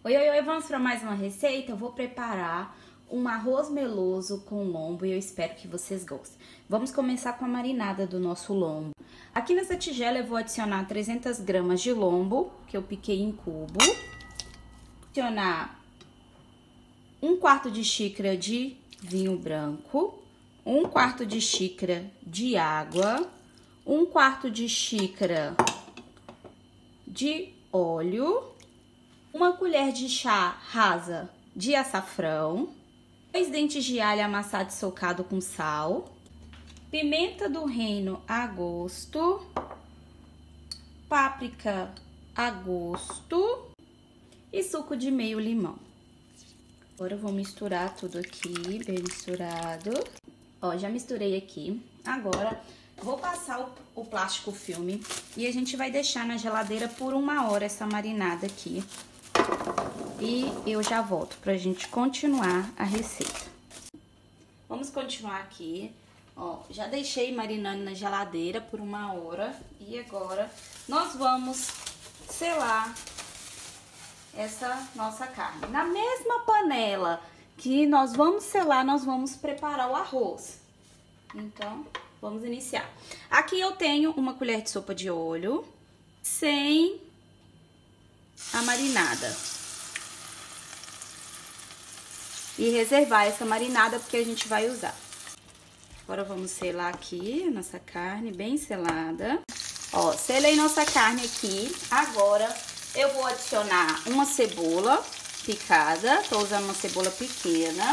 Oi, oi, oi, vamos para mais uma receita? Eu vou preparar um arroz meloso com lombo e eu espero que vocês gostem. Vamos começar com a marinada do nosso lombo. Aqui nessa tigela eu vou adicionar 300 gramas de lombo, que eu piquei em cubo. Adicionar 1/4 de xícara de vinho branco, 1/4 de xícara de água, 1/4 de xícara de óleo, 1 colher de chá rasa de açafrão, 2 dentes de alho amassado e socado com sal, pimenta do reino a gosto, páprica a gosto e suco de meio limão. Agora eu vou misturar tudo aqui, bem misturado. Ó, já misturei aqui. Agora vou passar o plástico filme e a gente vai deixar na geladeira por 1 hora essa marinada aqui. E eu já volto pra gente continuar a receita. Vamos continuar aqui. Ó, já deixei marinando na geladeira por 1 hora. E agora nós vamos selar essa nossa carne. Na mesma panela que nós vamos selar, nós vamos preparar o arroz. Então, vamos iniciar. Aqui eu tenho 1 colher de sopa de óleo, sem a marinada. E reservar essa marinada porque a gente vai usar. Agora vamos selar aqui a nossa carne bem selada. Ó, selei nossa carne aqui. Agora eu vou adicionar uma cebola picada. Tô usando uma cebola pequena.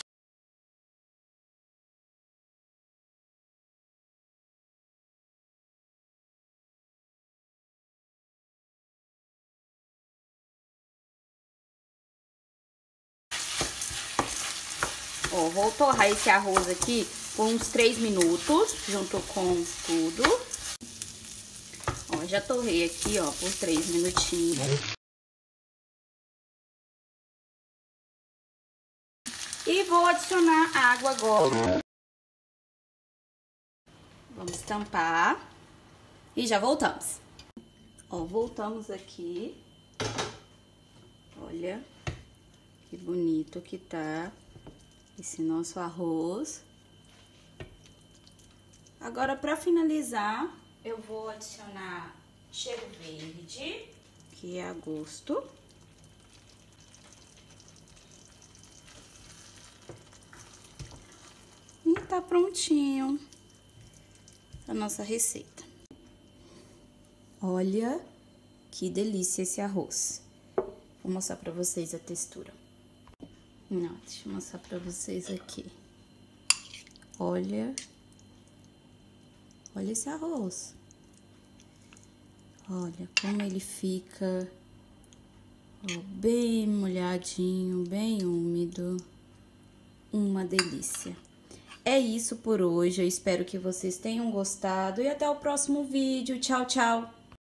Ó, vou torrar esse arroz aqui por uns 3 minutos, junto com tudo. Ó, já torrei aqui, ó, por 3 minutinhos. E vou adicionar água agora. Vamos tampar. E já voltamos. Ó, voltamos aqui. Olha que bonito que tá esse nosso arroz. Agora, para finalizar, eu vou adicionar cheiro verde, que é a gosto. E tá prontinho a nossa receita. Olha que delícia esse arroz. Vou mostrar pra vocês a textura. Não, deixa eu mostrar pra vocês aqui. Olha esse arroz. Olha como ele fica, ó, bem molhadinho, bem úmido. Uma delícia. É isso por hoje. Eu espero que vocês tenham gostado e até o próximo vídeo. Tchau, tchau!